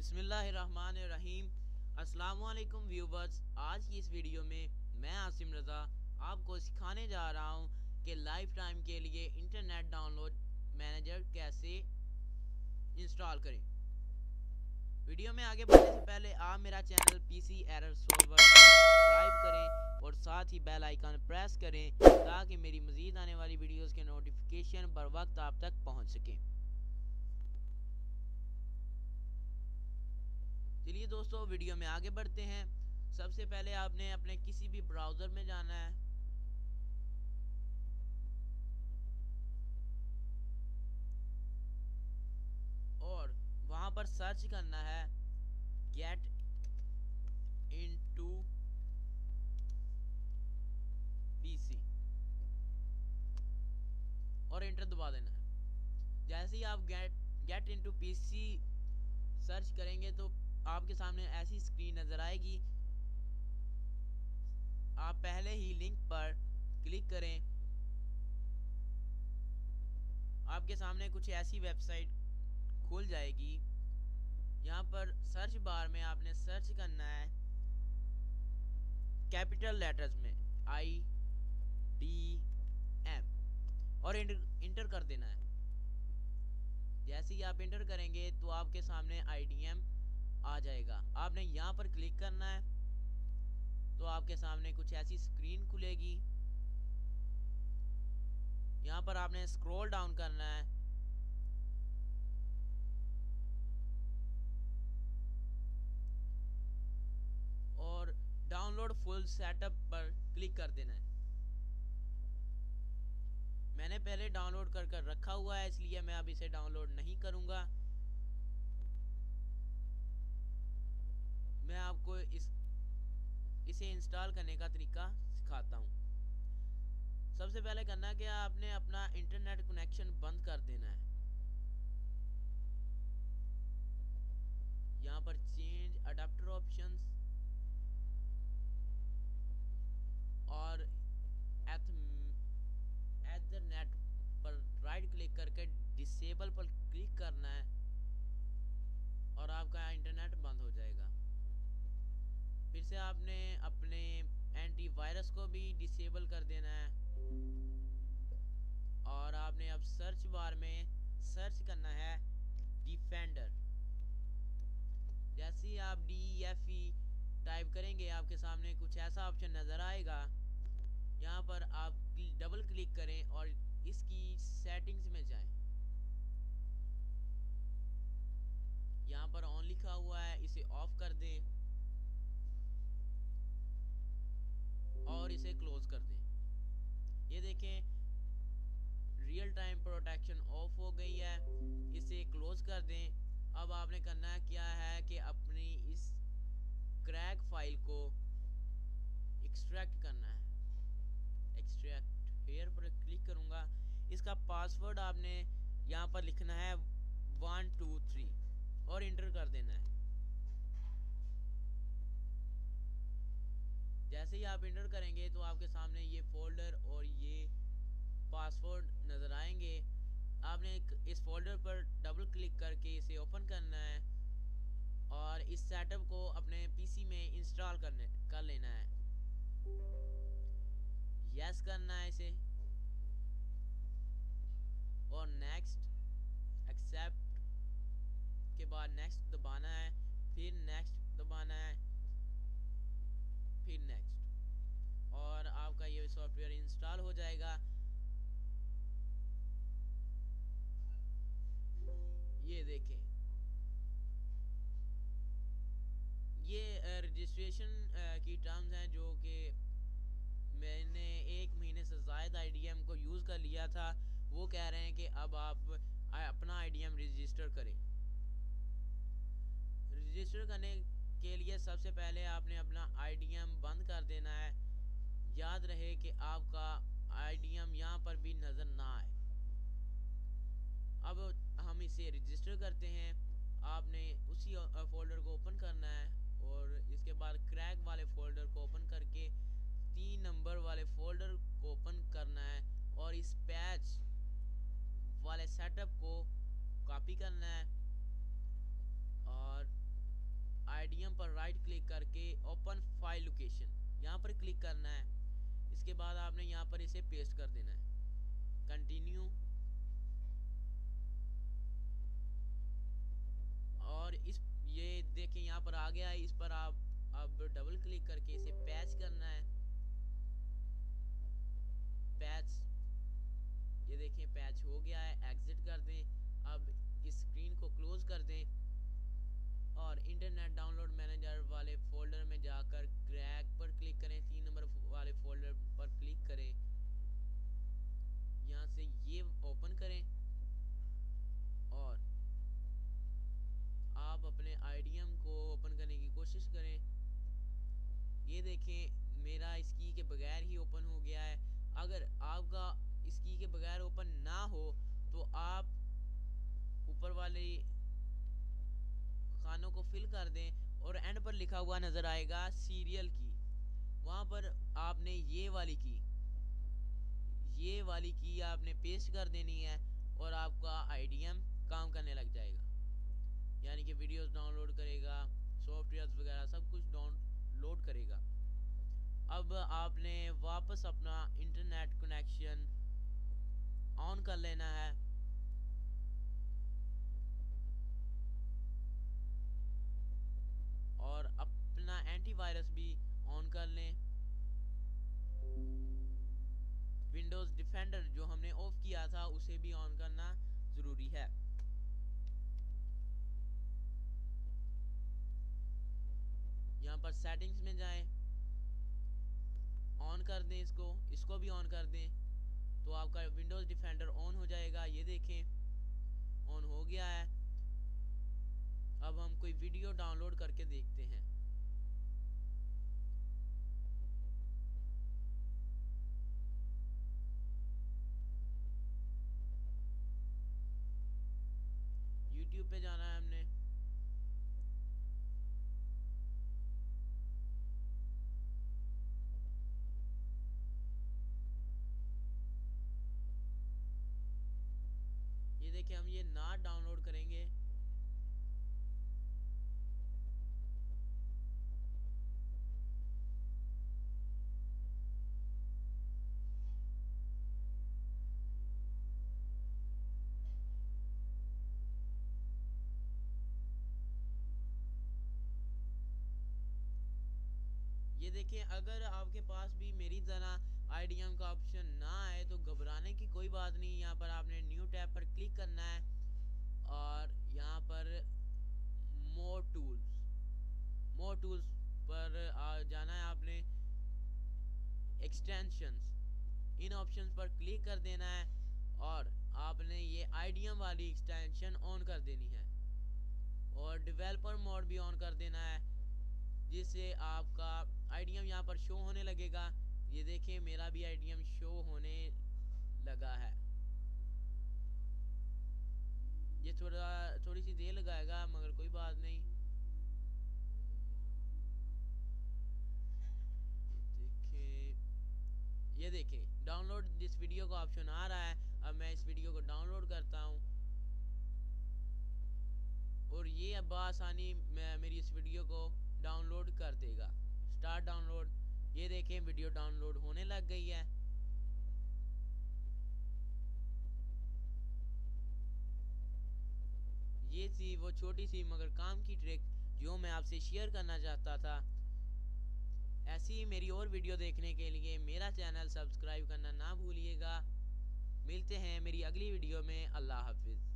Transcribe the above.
बिस्मिल्लाहिर्रहमानिर्रहीम। अस्सलामुअलैकुम व्यूवर्स, आज की इस वीडियो में मैं आसिम रज़ा आपको सिखाने जा रहा हूँ कि लाइफ टाइम के लिए इंटरनेट डाउनलोड मैनेजर कैसे इंस्टॉल करें। वीडियो में आगे बढ़ने से पहले आप मेरा channel PC error solver subscribe करें और साथ ही बेल आइकन प्रेस करें ताकि मेरी मज़ीद आने वाली वीडियोस के नोटिफिकेशन बर वक्त आप तक पहुँच सकें। चलिए दोस्तों, वीडियो में आगे बढ़ते हैं। सबसे पहले आपने अपने किसी भी ब्राउज़र में जाना है और वहां पर सर्च करना है गेट इनटू पीसी और एंटर दबा देना है। जैसे ही आप गेट इनटू पीसी सर्च करेंगे तो आपके सामने ऐसी स्क्रीन नज़र आएगी। आप पहले ही लिंक पर क्लिक करें। आपके सामने कुछ ऐसी वेबसाइट खुल जाएगी। यहाँ पर सर्च बार में आपने सर्च करना है कैपिटल लेटर्स में IDM और इंटर कर देना है। जैसे ही आप इंटर करेंगे तो आपके सामने IDM आ जाएगा। आपने यहाँ पर क्लिक करना है तो आपके सामने कुछ ऐसी स्क्रीन खुलेगी। यहाँ पर आपने स्क्रॉल डाउन करना है और डाउनलोड फुल सेटअप पर क्लिक कर देना है। मैंने पहले डाउनलोड कर रखा हुआ है, इसलिए मैं अब इसे डाउनलोड नहीं करूँगा। मैं आपको इसे इंस्टॉल करने का तरीका सिखाता हूँ। सबसे पहले करना है कि आपने अपना इंटरनेट कनेक्शन बंद कर देना है। यहाँ पर चेंज अडाप्टर ऑप्शंस और एथरनेट पर राइट क्लिक करके डिसेबल पर क्लिक करना है और आपका इंटरनेट बंद हो जाएगा। फिर से आपने अपने एंटीवायरस को भी डिसेबल कर देना है और आपने अब सर्च बार में सर्च करना है डिफेंडर। जैसे ही आप DEFE टाइप करेंगे आपके सामने कुछ ऐसा ऑप्शन नज़र आएगा। यहाँ पर आप डबल क्लिक करें और इसकी सेटिंग्स में जाएं। यहाँ पर ऑन लिखा हुआ है, इसे ऑफ कर दें और इसे क्लोज कर दें। ये देखें, रियल टाइम प्रोटेक्शन ऑफ हो गई है। इसे क्लोज कर दें। अब आपने करना क्या है कि अपनी इस क्रैक फाइल को एक्सट्रैक्ट करना है। एक्सट्रैक्ट हेयर पर क्लिक करूँगा। इसका पासवर्ड आपने यहाँ पर लिखना है 123 और इंटर कर देना है। जैसे ही आप इंटर करेंगे तो आपके सामने ये फोल्डर और ये पासवर्ड नज़र आएंगे। आपने इस फोल्डर पर डबल क्लिक करके इसे ओपन करना है और इस सेटअप को अपने पीसी में इंस्टॉल कर लेना है। यस करना है इसे और नेक्स्ट एक्सेप्ट के बाद नेक्स्ट दबाना है, फिर नेक्स्ट दबाना है, फिर नेक्स्ट और आपका ये सॉफ्टवेयर इंस्टॉल हो जाएगा। ये देखें, ये रजिस्ट्रेशन की टर्म्स हैं जो कि मैंने 1 महीने से ज़्यादा IDM को यूज़ कर लिया था। वो कह रहे हैं कि अब आप अपना IDM रजिस्टर करें। रजिस्टर करने के लिए सबसे पहले आपने अपना IDM बंद कर देना है। याद रहे कि आपका IDM यहाँ पर भी नज़र ना आए। अब हम इसे रजिस्टर करते हैं। आपने उसी फोल्डर को ओपन करना है और इसके बाद क्रैक वाले फोल्डर को ओपन करके 3 नंबर वाले फोल्डर को ओपन करना है और इस पैच वाले सेटअप को कॉपी करना है और पर राइट क्लिक करके ओपन फाइल लोकेशन यहाँ पर क्लिक करना है। इसके बाद आपने यहाँ पर इसे पेस्ट कर देना है। कंटिन्यू, और इस ये देखिए यहाँ पर आ गया है। इस पर आप अब डबल क्लिक करके इसे पैच करना है। पैच, ये देखिए पैच हो गया है। एग्जिट कर दें। अब इस स्क्रीन को क्लोज कर दें और इंटरनेट डाउनलोड मैनेजर वाले फोल्डर में जाकर क्रैक पर क्लिक करें। 3 नंबर वाले फोल्डर पर क्लिक करें। यहाँ से ये ओपन करें और आप अपने आईडीएम को ओपन करने की कोशिश करें। ये देखें मेरा इस की के बगैर ही ओपन हो गया है। अगर आपका इस की के बगैर ओपन ना हो तो आप ऊपर वाले खानों को फिल कर दें और एंड पर लिखा हुआ नज़र आएगा सीरियल की। वहाँ पर आपने ये वाली की आपने पेस्ट कर देनी है और आपका आईडीएम काम करने लग जाएगा। यानी कि वीडियोस डाउनलोड करेगा, सॉफ्टवेयर्स वगैरह सब कुछ डाउनलोड करेगा। अब आपने वापस अपना इंटरनेट कनेक्शन ऑन कर लेना है और अपना एंटीवायरस भी ऑन कर लें। विंडोज डिफेंडर जो हमने ऑफ किया था उसे भी ऑन करना ज़रूरी है। यहाँ पर सेटिंग्स में जाएं, ऑन कर दें इसको भी ऑन कर दें तो आपका विंडोज़ डिफेंडर ऑन हो जाएगा। ये देखें ऑन हो गया है। अब हम कोई वीडियो डाउनलोड करके देखते हैं। YouTube पे जाना है हमने। ये देखिए हम ये नाट डाउनलोड करेंगे। ये देखिए अगर आपके पास भी मेरी तरह आईडीएम का ऑप्शन ना आए तो घबराने की कोई बात नहीं। यहाँ पर आपने न्यू टैब पर क्लिक करना है और यहाँ पर मोर टूल्स पर जाना है आपने। एक्सटेंशंस, इन ऑप्शंस पर क्लिक कर देना है और आपने ये आईडीएम वाली एक्सटेंशन ऑन कर देनी है और डेवलपर मोड भी ऑन कर देना है जिससे आपका आईडीएम यहाँ पर शो होने लगेगा। ये देखें मेरा भी आईडीएम शो होने लगा है। ये थोड़ी सी देर लगाएगा मगर कोई बात नहीं। ये देखें डाउनलोड दिस वीडियो का ऑप्शन आ रहा है। अब मैं इस वीडियो को डाउनलोड करता हूँ और ये अब आसानी मेरी इस वीडियो को डाउनलोड कर देगा। स्टार्ट डाउनलोड, ये देखें वीडियो डाउनलोड होने लग गई है। ये थी वो छोटी सी मगर काम की ट्रिक जो मैं आपसे शेयर करना चाहता था। ऐसी ही मेरी और वीडियो देखने के लिए मेरा चैनल सब्सक्राइब करना ना भूलिएगा। मिलते हैं मेरी अगली वीडियो में। अल्लाह हाफिज़।